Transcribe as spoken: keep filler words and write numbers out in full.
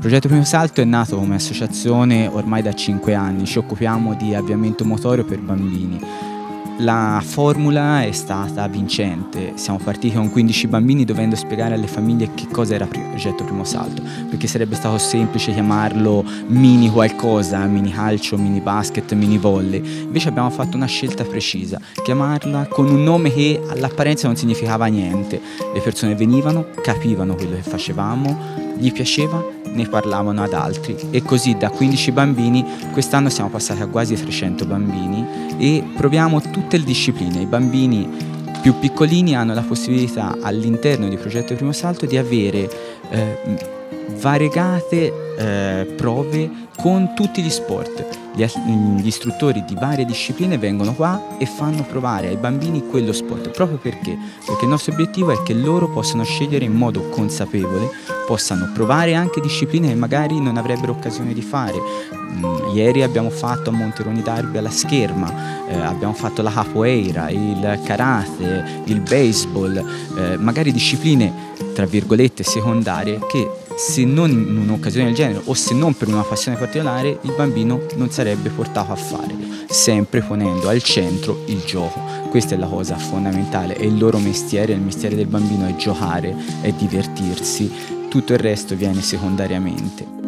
Progetto Primo Salto è nato come associazione ormai da cinque anni, ci occupiamo di avviamento motorio per bambini. La formula è stata vincente, siamo partiti con quindici bambini dovendo spiegare alle famiglie che cosa era Progetto Primo Salto, perché sarebbe stato semplice chiamarlo mini qualcosa, mini calcio, mini basket, mini volley. Invece abbiamo fatto una scelta precisa, chiamarla con un nome che all'apparenza non significava niente. Le persone venivano, capivano quello che facevamo, gli piaceva, ne parlavano ad altri e così da quindici bambini quest'anno siamo passati a quasi trecento bambini e proviamo tutte le discipline. I bambini più piccolini hanno la possibilità all'interno di Progetto Primo Salto di avere eh, variegate eh, prove con tutti gli sport. Gli, gli istruttori di varie discipline vengono qua e fanno provare ai bambini quello sport. Proprio perché? Perché il nostro obiettivo è che loro possano scegliere in modo consapevole, possano provare anche discipline che magari non avrebbero occasione di fare. Mm, ieri abbiamo fatto a Monteroni Derby alla scherma, eh, abbiamo fatto la capoeira, il karate, il baseball, eh, magari discipline tra virgolette secondarie che se non in un'occasione del genere o se non per una passione particolare il bambino non sarebbe portato a fare, sempre ponendo al centro il gioco. Questa è la cosa fondamentale, è il loro mestiere, il mestiere del bambino è giocare, è divertirsi, tutto il resto viene secondariamente.